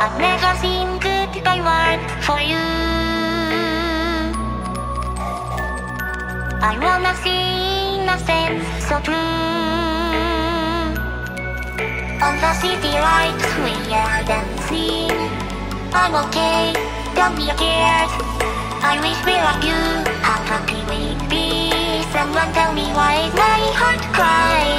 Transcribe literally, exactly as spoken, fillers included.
I've never seen goodbye word for you. I wanna see nothing so true. On the city lights we are dancing. I'm okay, don't be scared. I wish we were you. How happy we'd be. Someone tell me why my heart cries.